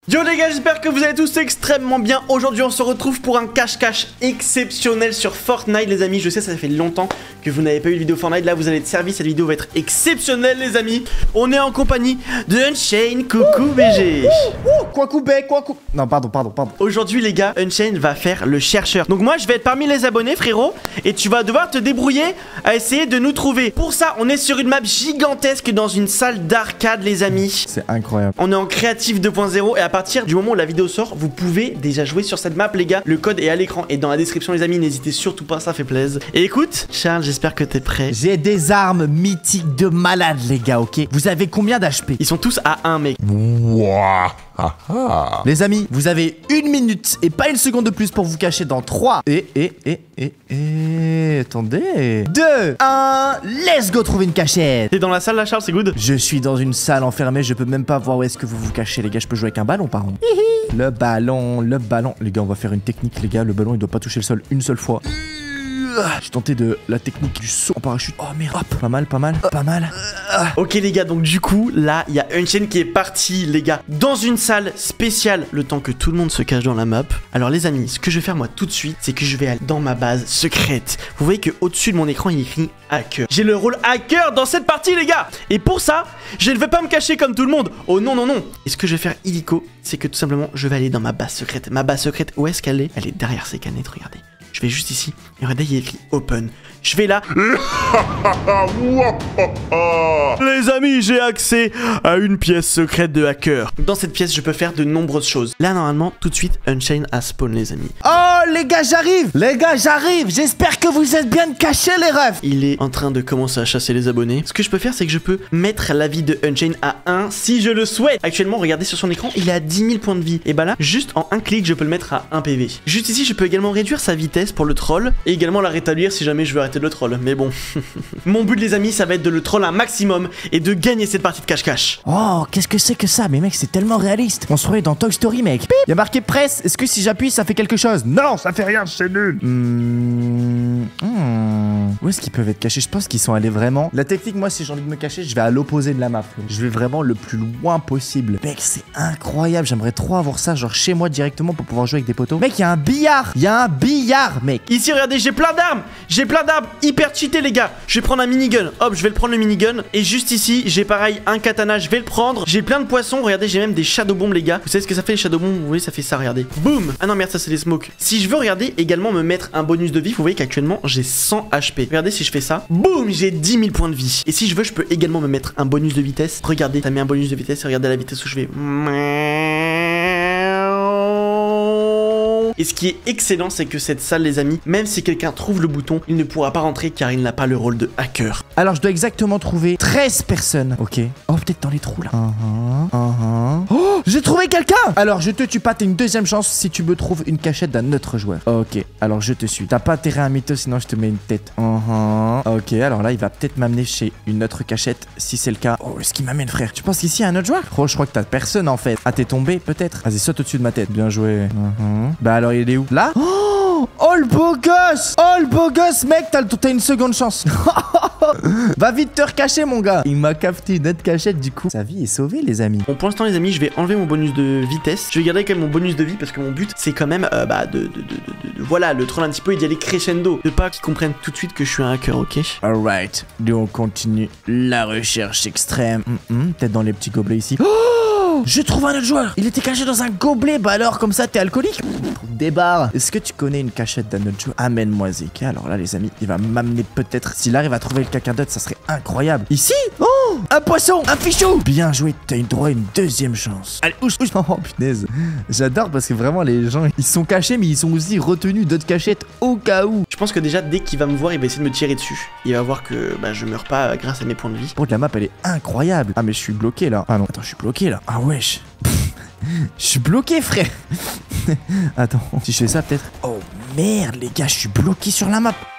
Yo les gars, j'espère que vous allez tous extrêmement bien. Aujourd'hui on se retrouve pour un cache-cache exceptionnel sur Fortnite les amis. Je sais ça fait longtemps que vous n'avez pas eu de vidéo Fortnite. Là vous allez être servi, cette vidéo va être exceptionnelle les amis. On est en compagnie de Unchained. Coucou BG. Quoi. Non pardon. Aujourd'hui les gars, Unchained va faire le chercheur. Donc moi je vais être parmi les abonnés frérot. Et tu vas devoir te débrouiller à essayer de nous trouver. Pour ça on est sur une map gigantesque dans une salle d'arcade les amis. C'est incroyable. On est en créatif 2.0 et à partir du moment où la vidéo sort, vous pouvez déjà jouer sur cette map les gars. Le code est à l'écran et dans la description les amis, n'hésitez surtout pas, ça fait plaisir. Et écoute, Charles, j'espère que t'es prêt. J'ai des armes mythiques de malade les gars, ok. Vous avez combien d'HP? Ils sont tous à 1 mec. Les amis, vous avez 1 minute et pas 1 seconde de plus pour vous cacher dans 3 attendez 2, 1, let's go trouver une cachette. T'es dans la salle là Charles, c'est good. Je suis dans une salle enfermée, je peux même pas voir où est-ce que vous vous cachez les gars. Je peux jouer avec un ballon par contre. Le ballon. Les gars on va faire une technique les gars. Le ballon il doit pas toucher le sol une seule fois. J'ai tenté de la technique du saut en parachute. Oh merde. Hop. Pas mal. Ok les gars, donc du coup là il y a Unchained qui est parti les gars dans une salle spéciale le temps que tout le monde se cache dans la map. Alors les amis, ce que je vais faire moi tout de suite, c'est que je vais aller dans ma base secrète. Vous voyez que au-dessus de mon écran il est écrit hacker. J'ai le rôle hacker dans cette partie les gars. Et pour ça, je ne vais pas me cacher comme tout le monde. Oh non. Et ce que je vais faire illico, c'est que tout simplement je vais aller dans ma base secrète. Ma base secrète, où est-ce qu'elle est? Elle est derrière ces canettes, regardez. Je vais juste ici, et regardez, il y a écrit open. Je vais là. Les amis, j'ai accès à une pièce secrète de hacker. Dans cette pièce, je peux faire de nombreuses choses. Là, normalement, tout de suite, Unchained a spawn, les amis. Oh les gars, j'arrive. J'espère que vous êtes bien cachés les refs. Il est en train de commencer à chasser les abonnés. Ce que je peux faire, c'est que je peux mettre la vie de Unchained à 1 si je le souhaite. Actuellement, regardez sur son écran, il est à 10 000 points de vie. Et bah là, juste en un clic, je peux le mettre à 1 PV. Juste ici, je peux également réduire sa vitesse pour le troll et également la rétablir si jamais je veux arrêter de le troll. Mais bon, mon but les amis, ça va être de le troll un maximum et de gagner cette partie de cache-cache. Oh, qu'est-ce que c'est que ça? Mais mec, c'est tellement réaliste. On se croirait dans Toy Story, mec. Il y a marqué presse. Est-ce que si j'appuie, ça fait quelque chose? Non, ça fait rien, c'est nul. Où est-ce qu'ils peuvent être cachés? Je pense qu'ils sont allés vraiment... La technique, moi, si j'ai envie de me cacher, je vais à l'opposé de la map. Je vais vraiment le plus loin possible. Mec, c'est incroyable. J'aimerais trop avoir ça, genre chez moi directement pour pouvoir jouer avec des potos. Mec, il y a un billard. Mec. Ici, regardez, j'ai plein d'armes hyper cheatées, les gars. Je vais prendre un minigun. Hop, je vais le prendre le minigun. Et juste ici, j'ai pareil un katana. Je vais le prendre. J'ai plein de poissons. Regardez, j'ai même des shadow bombs, les gars. Vous savez ce que ça fait, les shadow bombs? Vous voyez, ça fait ça, regardez. Boum. Ah non, merde, ça, c'est des smokes. Si je veux, regardez, également me mettre un bonus de vie, vous voyez qu'actuellement, j'ai 100 HP. Regardez, si je fais ça, boum, j'ai 10 000 points de vie. Et si je veux, je peux également me mettre un bonus de vitesse. Regardez, ça met un bonus de vitesse. Et regardez la vitesse où je vais. Et ce qui est excellent, c'est que cette salle, les amis, même si quelqu'un trouve le bouton, il ne pourra pas rentrer car il n'a pas le rôle de hacker. Alors, je dois exactement trouver 13 personnes. Ok. Oh, peut-être dans les trous, là. Oh, j'ai trouvé quelqu'un. Alors, je te tue pas, t'as une deuxième chance si tu me trouves une cachette d'un autre joueur. Ok, alors je te suis. T'as pas intérêt à un mytho, sinon je te mets une tête. Ok, alors là, il va peut-être m'amener chez une autre cachette. Si c'est le cas. Oh, est-ce qu'il m'amène, frère? Tu penses qu'ici, il y a un autre joueur? Oh, je crois que t'as personne, en fait. Ah, t'es tombé, peut-être? Vas-y, saute au-dessus de ma tête. Bien joué. Bah alors, il est où? Là? Oh le beau gosse, mec, t'as une seconde chance. Va vite te recacher mon gars. Il m'a capté une autre cachette du coup. Sa vie est sauvée les amis. Bon, pour l'instant les amis, je vais enlever mon bonus de vitesse. Je vais garder quand même mon bonus de vie parce que mon but c'est quand même voilà, le troll un petit peu et d'y aller crescendo. De pas qu'ils comprennent tout de suite que je suis un hacker, ok? Alright, nous on continue la recherche extrême. Peut-être dans les petits gobelets ici. Je trouve un autre joueur. Il était caché dans un gobelet. Bah alors, comme ça, t'es alcoolique? Débarre. Est-ce que tu connais une cachette d'un autre joueur? Amène-moi Zeke. Alors là, les amis, il va m'amener peut-être. S'il arrive à trouver quelqu'un d'autre, ça serait incroyable. Ici? Oh, un poisson, un fichou. Bien joué, t'as eu droit à une deuxième chance. Allez, ouche. Oh punaise. J'adore parce que vraiment, les gens, ils sont cachés, mais ils sont aussi retenus d'autres cachettes au cas où. Je pense que déjà, dès qu'il va me voir, il va essayer de me tirer dessus. Il va voir que je meurs pas grâce à mes points de vie. Oh, la map, elle est incroyable. Ah, mais je suis bloqué là. Ah non, attends, je suis bloqué là. Ah wesh. Je suis bloqué frère. Attends, si je fais ça peut-être. Oh merde les gars, je suis bloqué sur la map.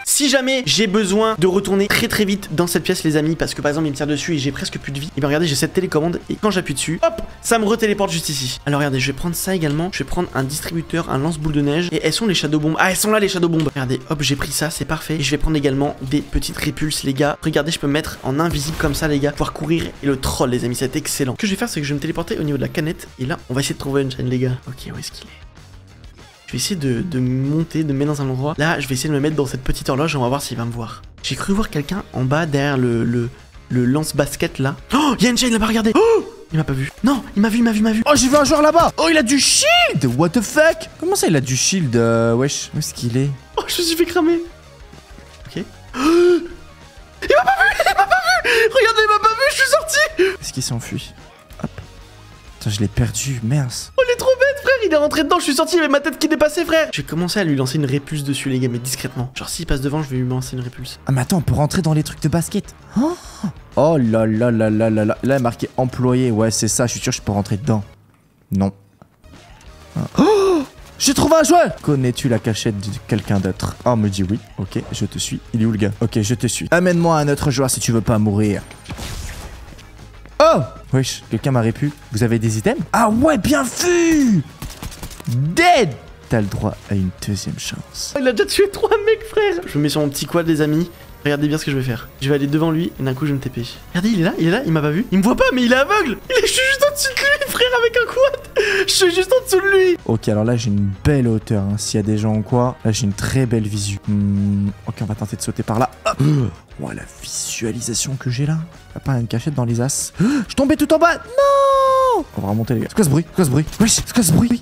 Si jamais j'ai besoin de retourner très vite dans cette pièce les amis, parce que par exemple il me tire dessus et j'ai presque plus de vie, et bien regardez j'ai cette télécommande et quand j'appuie dessus, hop, ça me retéléporte juste ici. Alors regardez, je vais prendre ça également, je vais prendre un distributeur, un lance-boule de neige, et elles sont les shadow bombes. Ah elles sont là les shadow bombes. Regardez, hop j'ai pris ça, c'est parfait. Et je vais prendre également des petites répulses les gars. Regardez, je peux me mettre en invisible comme ça les gars, pouvoir courir et le troll les amis, c'est excellent. Ce que je vais faire c'est que je vais me téléporter au niveau de la canette, et là on va essayer de trouver une chaîne les gars. Ok, où est-ce qu'il est? Je vais essayer de monter, de me mettre dans un endroit. Là, je vais essayer de me mettre dans cette petite horloge et on va voir s'il va me voir. J'ai cru voir quelqu'un en bas derrière le lance-basket là. Oh, il y a une chaîne là-bas, regardez. Oh, il m'a pas vu. Non, il m'a vu. Oh, j'ai vu un joueur là-bas. Oh, il a du shield. What the fuck? Comment ça, il a du shield? Wesh, où est-ce qu'il est? Oh, je me suis fait cramer. Ok. Oh, il m'a pas vu. Regardez, il m'a pas vu, je suis sorti. Est-ce qu'il s'est enfui? Hop. Putain, je l'ai perdu, mince. Oh, il est trop bête, frère. Il est rentré dedans, je suis sorti, il y avait ma tête qui dépassait, frère. Je vais commencer à lui lancer une répulse dessus, les gars, mais discrètement. Genre, s'il passe devant, je vais lui lancer une répulse. Ah, mais attends, on peut rentrer dans les trucs de basket. Oh là là là là là là. Là, il est marqué employé. Ouais, c'est ça, je suis sûr que je peux rentrer dedans. Non. Oh, j'ai trouvé un joueur. Connais-tu la cachette de quelqu'un d'autre? Oh, on me dit oui. Ok, je te suis. Il est où le gars? Ok, je te suis. Amène-moi un autre joueur si tu veux pas mourir. Oh! Wesh, quelqu'un m'a répu. Vous avez des items? Ah ouais, bien vu! Dead! T'as le droit à une deuxième chance. Il a déjà tué 3 mecs, frère! Je me mets sur mon petit quad, les amis. Regardez bien ce que je vais faire. Je vais aller devant lui et d'un coup je vais me TP. Regardez, il est là, il m'a pas vu. Il me voit pas, mais il est aveugle! Je suis juste en dessous de lui, frère, avec un quad! Je suis juste en dessous de lui! Ok, alors là j'ai une belle hauteur. Hein. S'il y a des gens ou quoi, là j'ai une très belle visu. Ok, on va tenter de sauter par là. Oh, la visualisation que j'ai là. Y'a pas une cachette dans les as. Je tombais tout en bas. Non! On va remonter les gars. C'est quoi ce bruit? Wesh, c'est quoi ce bruit?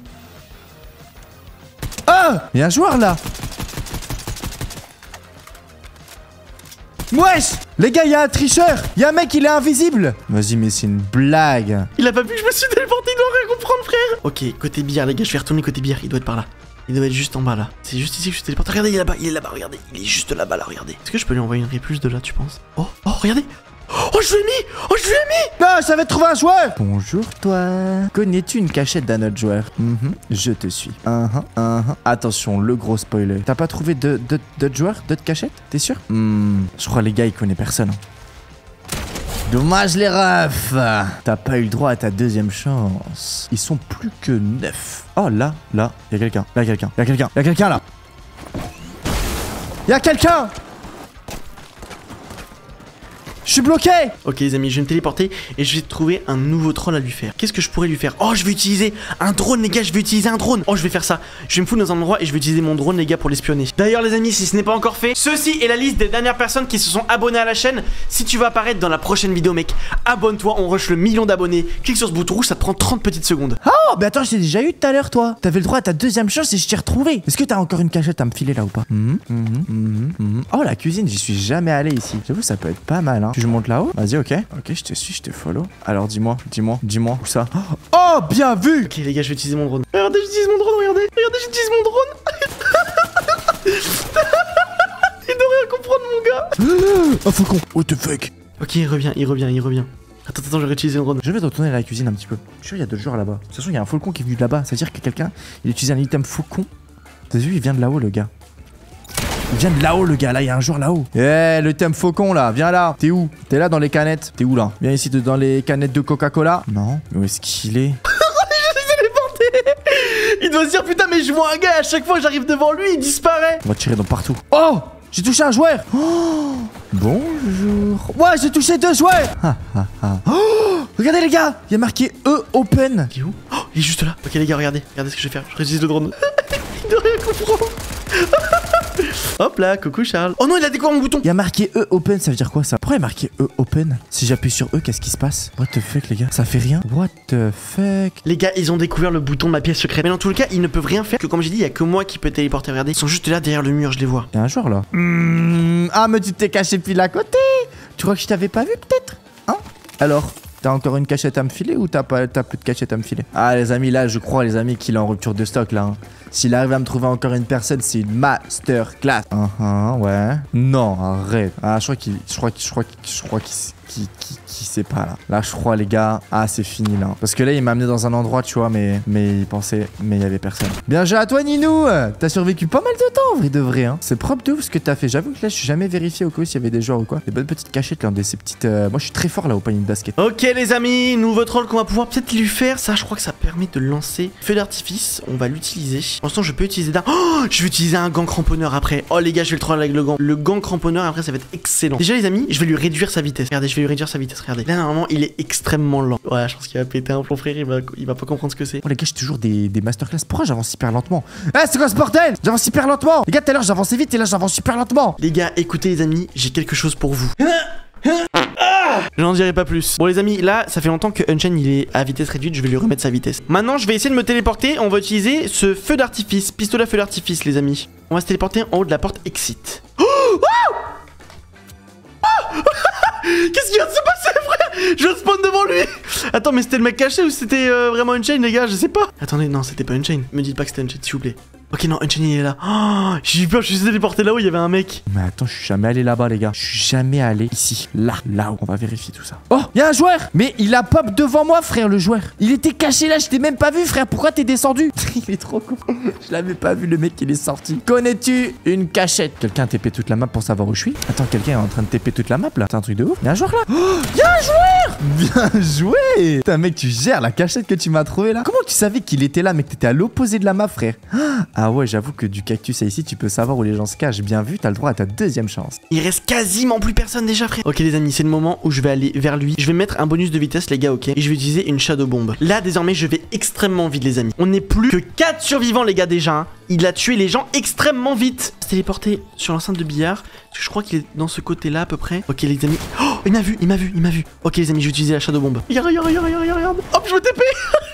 Ah! Y'a un joueur là. Wesh! Les gars, y'a un tricheur! Y'a un mec, il est invisible! Vas-y, mais c'est une blague! Il a pas vu, je me suis téléporté, il doit rien comprendre, frère! Ok, côté bière, les gars, je vais retourner côté bière, il doit être par là. Il doit être juste en bas là. C'est juste ici que je suis téléporté. Regardez, il est là-bas, regardez. Il est juste là-bas, là, regardez. Est-ce que je peux lui envoyer une répulse de là, tu penses? Oh, regardez! Oh, je lui ai mis! Non, ça va trouver un joueur! Bonjour, toi. Connais-tu une cachette d'un autre joueur? Je te suis. Attention, le gros spoiler. T'as pas trouvé d'autres joueurs? D'autres cachettes? T'es sûr? Je crois, les gars, il connaît personne. Dommage les refs. T'as pas eu le droit à ta deuxième chance. Ils sont plus que 9. Oh là, y'a quelqu'un. Y'a quelqu'un là. Y'a quelqu'un. Je suis bloqué. Ok les amis, je vais me téléporter et je vais trouver un nouveau troll à lui faire. Qu'est-ce que je pourrais lui faire? Oh, je vais utiliser un drone les gars, Oh, je vais faire ça. Je vais me foutre dans un endroit et je vais utiliser mon drone les gars pour l'espionner. D'ailleurs les amis, si ce n'est pas encore fait, ceci est la liste des dernières personnes qui se sont abonnées à la chaîne. Si tu veux apparaître dans la prochaine vidéo mec, abonne-toi, on rush le 1 million d'abonnés. Clique sur ce bouton rouge, ça te prend 30 petites secondes. Oh, mais attends, je t'ai déjà eu tout à l'heure toi. T'avais le droit à ta deuxième chance et je t'ai retrouvé. Est-ce que t'as encore une cachette à me filer là ou pas? Oh, la cuisine, j'y suis jamais allé ici. J'avoue, ça peut être pas mal hein. Je monte là-haut. Vas-y, ok, je te suis, je te follow. Alors dis-moi, où ça? Oh, bien vu. Ok les gars, je vais utiliser mon drone. Regardez, j'utilise mon drone, regardez, j'utilise mon drone. Il doit rien comprendre mon gars. Un faucon, what the fuck. Ok, il revient. Attends, je vais réutiliser le drone. Je vais retourner à la cuisine un petit peu. Je suis sûr, il y a d'autres joueurs là-bas. De toute façon, il y a un faucon qui est venu de là-bas. Ça veut dire que quelqu'un, il utilise un item faucon. T'as vu, il vient de là-haut le gars. Il vient de là-haut le gars, là il y a un joueur là-haut. Le thème faucon là, viens là. T'es où? T'es là dans les canettes. T'es où là? Viens ici dans les canettes de Coca-Cola. Non. Où est-ce qu'il est? Je suis téléporté. Il doit se dire putain mais je vois un gars, à chaque fois j'arrive devant lui, il disparaît. On va tirer dans partout. Oh, j'ai touché un joueur. Oh, bonjour. Ouais, j'ai touché 2 joueurs. Oh, regardez les gars, il y a marqué E-Open. Il est où? Oh, il est juste là. Ok les gars, regardez ce que je vais faire. Je réutilise le drone. Il doit rien comprendre. Hop là, coucou Charles. Oh non, il a découvert mon bouton. Il y a marqué E-Open, ça veut dire quoi ça? Pourquoi il y a marqué E-Open? Si j'appuie sur E, qu'est-ce qui se passe? What the fuck les gars? Ça fait rien? What the fuck? Les gars, ils ont découvert le bouton de ma pièce secrète. Mais dans tous les cas, ils ne peuvent rien faire. Que comme j'ai dit, il y a que moi qui peux téléporter. Regardez, ils sont juste là derrière le mur, je les vois. Il y a un joueur là. Ah, mais tu t'es caché pile à côté. Tu crois que je t'avais pas vu peut-être? Hein? Alors? T'as encore une cachette à me filer ou t'as plus de cachette à me filer? Ah les amis, là je crois les amis qu'il est en rupture de stock là hein. S'il arrive à me trouver encore une personne, c'est une masterclass. Ouais. Non, arrête. Ah je crois qu'il qui sait pas là. Là, je crois, les gars. Ah, c'est fini là. Parce que là, il m'a amené dans un endroit, tu vois, mais il pensait, mais il y avait personne. Bien joué à toi, Ninou. T'as survécu pas mal de temps, en vrai de vrai. Hein. C'est propre de ouf ce que t'as fait. J'avoue que là, je suis jamais vérifié au cas où s'il y avait des joueurs ou quoi. Des bonnes petites cachettes là, ces petites. Moi, je suis très fort là au panier de basket. Ok, les amis, nouveau troll qu'on va pouvoir peut-être lui faire. Ça, je crois que ça permet de lancer feu d'artifice. On va l'utiliser. Pour l'instant, je peux utiliser d'un. Oh, je vais utiliser un gant cramponneur après. Oh, les gars, je vais le troll avec le gant. Le gant cramponneur après, ça va être excellent. Déjà, les amis, je vais lui réduire sa vitesse. Regardez, je vais lui réduire sa vitesse. Regardez. Là, normalement, il est extrêmement lent. Ouais, je pense qu'il va péter un plomb, frère. Il va pas comprendre ce que c'est. Oh, les gars, j'ai toujours des masterclass. Pourquoi j'avance hyper lentement? Eh, c'est quoi ce bordel? J'avance hyper lentement. Les gars, tout à l'heure, j'avançais vite et là, j'avance super lentement. Les gars, écoutez, les amis, j'ai quelque chose pour vous. Je n'en dirai pas plus. Bon les amis, là ça fait longtemps que Unchained il est à vitesse réduite, je vais lui remettre sa vitesse. Maintenant je vais essayer de me téléporter, on va utiliser ce feu d'artifice, pistolet à feu d'artifice les amis. On va se téléporter en haut de la porte exit. Oh qu'est-ce qui vient de se passer frère? Je spawn devant lui. Attends mais c'était le mec caché ou c'était vraiment Unchained les gars? Je sais pas. Attendez non c'était pas Unchained. Me dites pas que c'était Unchained s'il vous plaît. Ok non Unchained il est là. Oh, j'ai eu peur, je suis téléporté là où il y avait un mec. Mais attends, je suis jamais allé là-bas les gars. Je suis jamais allé ici. Là où on va vérifier tout ça. Oh, il y a un joueur. Mais il a pop devant moi frère le joueur. Il était caché là, je t'ai même pas vu frère. Pourquoi t'es descendu? Il est trop con. Je l'avais pas vu le mec il est sorti. Connais-tu une cachette? Quelqu'un a TP toute la map pour savoir où je suis? Attends, quelqu'un est en train de TP toute la map là. C'est un truc de ouf. Il y a un joueur là. Oh, il y a un joueur. Bien joué. Putain mec, tu gères la cachette que tu m'as trouvé là. Comment tu savais qu'il était là mec? T'étais à l'opposé de la map frère. Ah ouais, j'avoue que du cactus à ici, tu peux savoir où les gens se cachent. Bien vu, t'as le droit à ta deuxième chance. Il reste quasiment plus personne déjà frère. Ok les amis, c'est le moment où je vais aller vers lui. Je vais mettre un bonus de vitesse les gars, ok. Et je vais utiliser une shadow bomb. Là désormais je vais extrêmement vite les amis. On n'est plus que 4 survivants les gars déjà hein. Il a tué les gens extrêmement vite. Se téléporter sur l'enceinte de billard. Parce que je crois qu'il est dans ce côté là à peu près. Ok les amis. Oh il m'a vu. Ok les amis, je vais utiliser la shadow bomb. Regarde. Hop je me TP.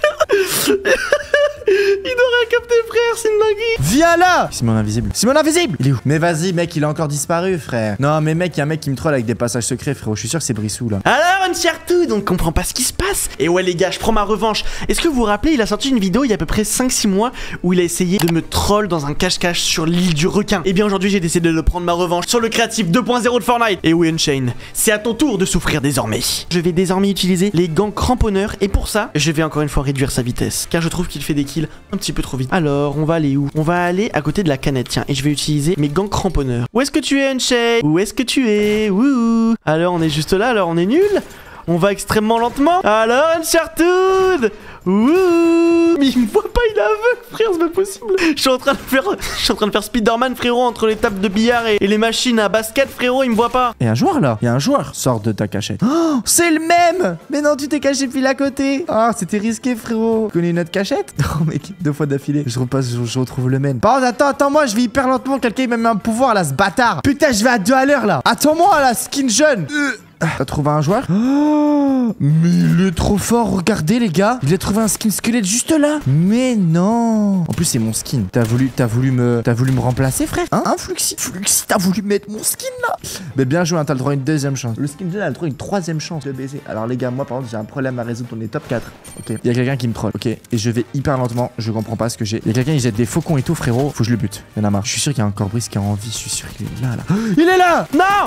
Il aurait capté frère, c'est une dinguerie. Viens là. Simon invisible. Il est où? Mais vas-y mec, il a encore disparu frère. Non mais mec, il y a un mec qui me troll avec des passages secrets frérot. Je suis sûr que c'est Brissou là. Alors Uncharted, donc comprend pas ce qui se passe. Et ouais les gars, je prends ma revanche. Est-ce que vous vous rappelez, il a sorti une vidéo il y a à peu près 5-6 mois où il a essayé de me troll dans un cache-cache sur l'île du requin. Et bien aujourd'hui j'ai décidé de prendre ma revanche sur le créatif 2.0 de Fortnite. Et oui Unchained, c'est à ton tour de souffrir désormais. Je vais désormais utiliser les gants cramponneurs et pour ça, je vais encore une fois réduire sa vitesse. Car je trouve qu'il fait des kills un petit peu trop vite. Alors, on va aller où? On va aller à côté de la canette, tiens. Et je vais utiliser mes gants cramponneurs. Où est-ce que tu es, Unchained? Où est-ce que tu es? Wouhou. Alors, on est juste là, alors on est nul. On va extrêmement lentement. Alors, Uncharted. Wouhou. Mais il me voit pas, il est aveugle, frère, c'est pas possible. Je suis en train de faire Spider-Man, frérot, entre les tables de billard et les machines à basket, frérot, il me voit pas. Il y a un joueur là. Il y a un joueur. Sors de ta cachette. Oh, c'est le même. Mais non, tu t'es caché pile à côté. Ah, c'était risqué, frérot. Tu connais une autre cachette? Oh, mec, 2 fois d'affilée. Je retrouve le même. Par contre, attends, moi, je vais hyper lentement. Quelqu'un, il m'a mis un pouvoir là, ce bâtard. Putain, je vais à 2 à l'heure là. Attends-moi là, skin jeune. T'as trouvé un joueur? Oh, mais il est trop fort, regardez les gars. Il a trouvé un skin squelette juste là. Mais non. En plus c'est mon skin. T'as voulu me remplacer frère? Hein Fluxy, t'as voulu mettre mon skin là. Mais bien joué, hein, t'as le droit à une deuxième chance. Le skin jeune a le droit à une troisième chance de baiser. Alors les gars, moi par exemple j'ai un problème à résoudre, on est top 4. Ok, il y a quelqu'un qui me troll. Ok, et je vais hyper lentement, je comprends pas ce que j'ai. Il y a quelqu'un qui jette des faucons et tout frérot. Faut que je le bute. Il y en a marre. Je suis sûr qu'il y a encore Brice qui a envie. Je suis sûr qu'il est là. Il est là.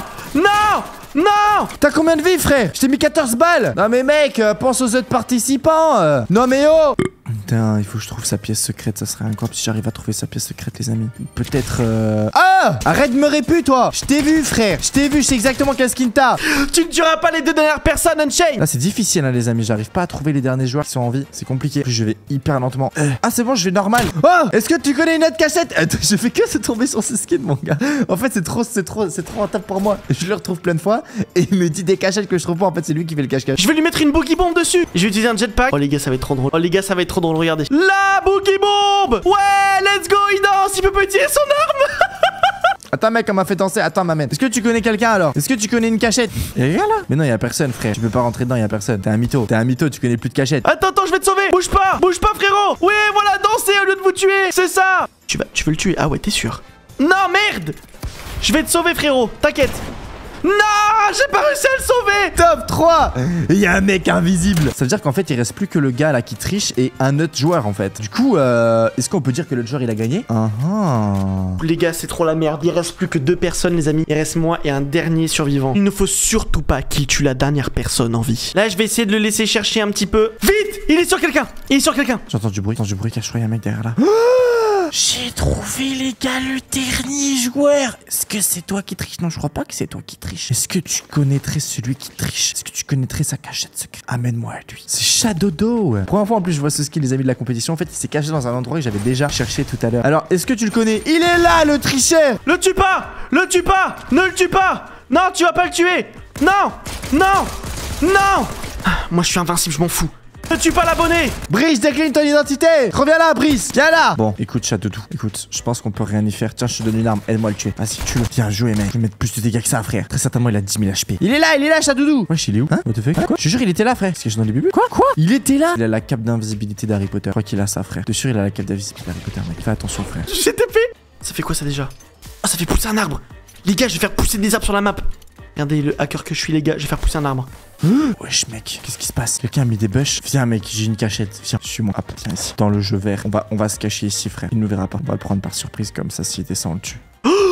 Non. T'as combien de vie frère? Je t'ai mis 14 balles. Non mais mec, pense aux autres participants. Non mais oh. Putain, il faut que je trouve sa pièce secrète. Ça serait incroyable si j'arrive à trouver sa pièce secrète les amis. Peut-être Ah, arrête de me répu toi. Je t'ai vu frère. Je t'ai vu, je sais exactement quel skin t'as. Tu ne tueras pas les 2 dernières personnes Unchained. Là c'est difficile hein, les amis. J'arrive pas à trouver les derniers joueurs qui sont en vie. C'est compliqué. Puis je vais hyper lentement. Ah c'est bon, je vais normal. Oh, est-ce que tu connais une autre cachette? Je fais que se tomber sur ce skin mon gars. En fait c'est trop rentable pour moi. Je le retrouve plein de fois et il me dit des cachettes que je trouve pas. En fait c'est lui qui fait le cache-cache. Je vais lui mettre une boogie bomb dessus. Je vais utiliser un jetpack. Oh les gars ça va être trop drôle. Regardez. La boogie bomb. Ouais, let's go, il danse. Il peut pas utiliser son arme. Attends mec, on m'a fait danser. Attends m'amène. Est-ce que tu connais quelqu'un alors? Est-ce que tu connais une cachette? Y'a rien là? Mais non, y'a personne frère. Tu peux pas rentrer dedans, y'a personne. T'es un mytho, tu connais plus de cachette. Attends, je vais te sauver. Bouge pas frérot. Oui, voilà, dansez au lieu de vous tuer. C'est ça. Tu veux le tuer? Ah ouais, t'es sûr? Non, merde. Je vais te sauver frérot, t'inquiète. Non, j'ai pas réussi à le sauver. Top 3. Il y a un mec invisible. Ça veut dire qu'en fait, il reste plus que le gars là qui triche et un autre joueur en fait. Du coup, est-ce qu'on peut dire que l'autre joueur il a gagné? Les gars, c'est trop la merde. Il reste plus que 2 personnes, les amis. Il reste moi et un dernier survivant. Il ne faut surtout pas qu'il tue la dernière personne en vie. Là, je vais essayer de le laisser chercher un petit peu. Vite, il est sur quelqu'un. Il est sur quelqu'un. J'entends du bruit, je crois qu'il y a un mec derrière là. J'ai trouvé les gars le dernier joueur. Est-ce que c'est toi qui triche? Non, je crois pas que c'est toi qui triche. Est-ce que tu connaîtrais celui qui triche? Est-ce que tu connaîtrais sa cachette secrète? Amène-moi à lui. C'est Shadodo. Première fois en plus je vois ce skill les amis de la compétition. En fait il s'est caché dans un endroit que j'avais déjà cherché tout à l'heure. Alors est-ce que tu le connais? Il est là le tricheur. Le tue pas. Le tue pas. Ne le tue pas. Non, tu vas pas le tuer. Non. Non. Non. Moi je suis invincible, je m'en fous. Ne tue pas l'abonné. Brice, décline ton identité. Reviens là, Brice. Viens là. Bon, écoute, Shadodo. Écoute, je pense qu'on peut rien y faire. Tiens, je te donne une arme. Aide-moi à le tuer. Vas-y, tue-le. Bien joué, mec. Je vais mettre plus de dégâts que ça, frère. Très certainement, il a 10 000 HP. Il est là, Shadodo. Wesh, il est où? Hein? What the fuck? Quoi? Je te jure, il était là, frère. Est-ce que je suis dans les bubus? Quoi? Il était là. Il a la cape d'invisibilité d'Harry Potter. Je crois qu'il a ça, frère. De sûr, il a la cape d'invisibilité d'Harry Potter, mec. Fais attention, frère. J'ai TP. Ça fait quoi ça déjà? Oh, ça fait pousser un arbre. Les gars, je vais faire pousser des arbres sur la map. Regardez le hacker que je suis, les gars. Je vais faire pousser un arbre. Wesh mec, qu'est-ce qui se passe? Quelqu'un a mis des bush. Viens mec, j'ai une cachette. Viens, suis-moi. Hop, viens ici. Dans le jeu vert. On va se cacher ici, frère. Il ne nous verra pas. On va le prendre par surprise comme ça. S'il descend, on le tue.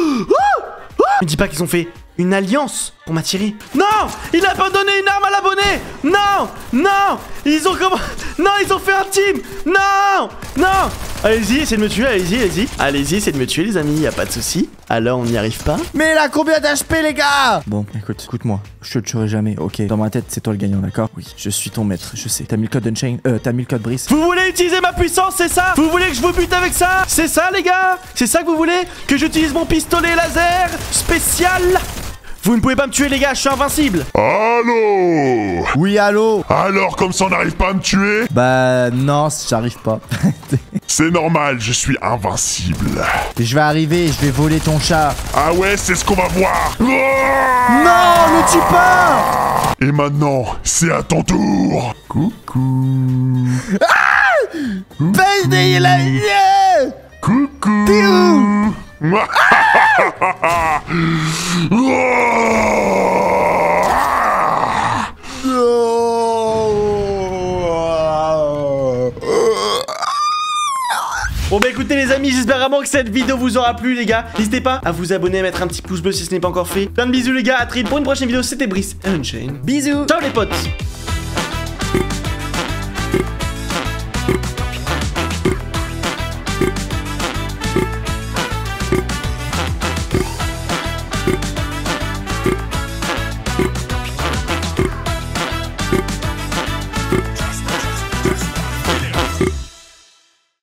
Me dis pas qu'ils ont fait une alliance pour m'attirer. Non, il a pas donné une arme à l'abonné. Non, non, ils ont comment? Non, ils ont fait un team. Non, non. Allez-y, essayez de me tuer, allez-y. Allez-y, essayez de me tuer, les amis, y a pas de souci. Alors, on n'y arrive pas. Mais il a combien d'HP, les gars? Bon, écoute-moi. Je te le tuerai jamais, ok? Dans ma tête, c'est toi le gagnant, d'accord? Oui, je suis ton maître, je sais. T'as mis le code Unchain, t'as mis le code Brice. Vous voulez utiliser ma puissance, c'est ça? Vous voulez que je vous bute avec ça? C'est ça, les gars? C'est ça que vous voulez? Que j'utilise mon pistolet laser spécial? Vous ne pouvez pas me tuer, les gars, je suis invincible. Allô? Oui, allô? Alors, comme ça, on n'arrive pas à me tuer? Bah, non, j'arrive pas. C'est normal, je suis invincible. Je vais arriver, je vais voler ton chat. Ah ouais, c'est ce qu'on va voir. Non, ne tue pas! Et maintenant, c'est à ton tour. Coucou. Baiser la vie! Coucou. T'es où? Bon bah écoutez les amis, j'espère vraiment que cette vidéo vous aura plu les gars. N'hésitez pas à vous abonner, à mettre un petit pouce bleu si ce n'est pas encore fait. Plein de bisous les gars, à très vite pour une prochaine vidéo, c'était Brice Unchained. Bisous. Ciao les potes.